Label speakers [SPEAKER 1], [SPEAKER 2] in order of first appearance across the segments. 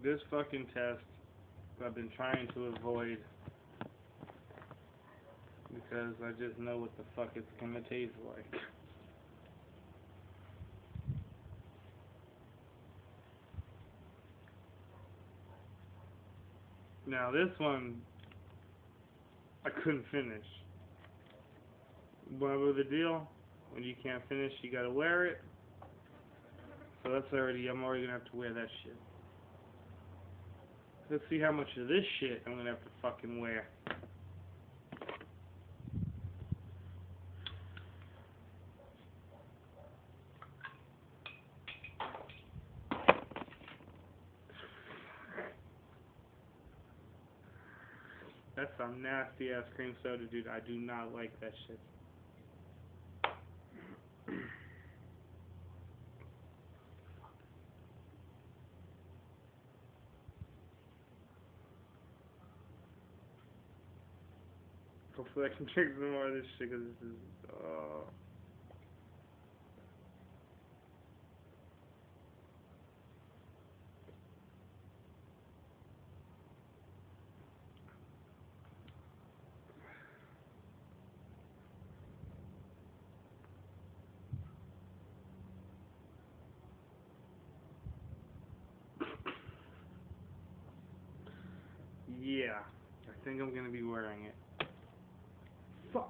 [SPEAKER 1] this fucking test I've been trying to avoid because I just know what the fuck it's gonna taste like. Now this one I couldn't finish. Whatever the deal, when you can't finish you gotta wear it. So I'm already gonna have to wear that shit. Let's see how much of this shit I'm gonna have to fucking wear. That's some nasty ass cream soda, dude. I do not like that shit. Hopefully I can drink some more of this shit because this is, yeah, I think I'm gonna be wearing it. Fuck.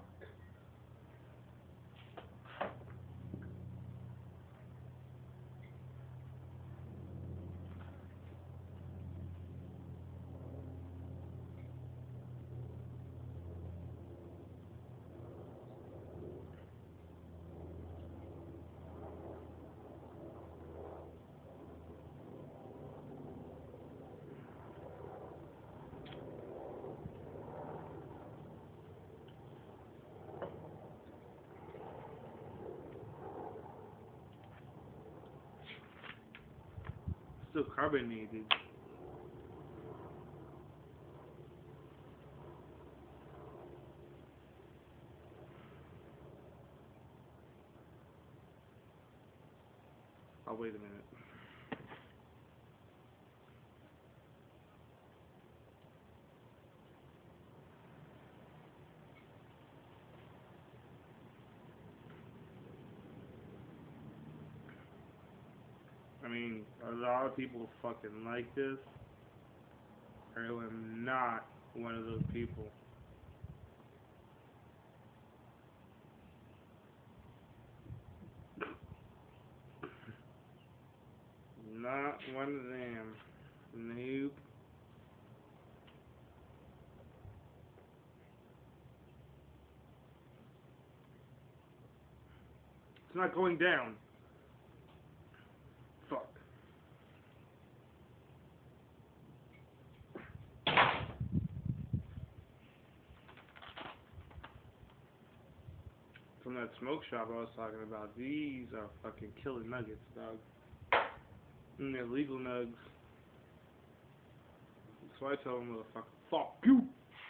[SPEAKER 1] Still carbonated. Oh, wait a minute. I mean, a lot of people fucking like this. I am not one of those people. Not one of them. Nope. It's not going down. Fuck. From that smoke shop I was talking about, these are fucking killer nuggets, dog. And they're legal nugs. That's why I tell them, motherfucker, fuck you!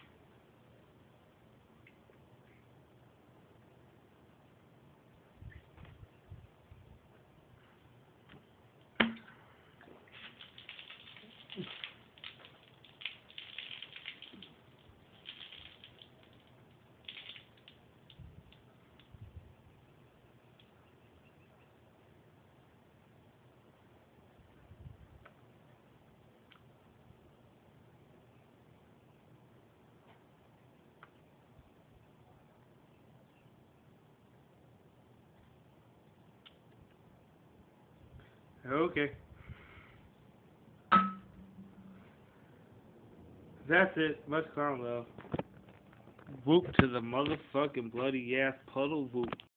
[SPEAKER 1] Okay. That's it. Much clown love. Whoop to the motherfucking bloody ass puddle whoop.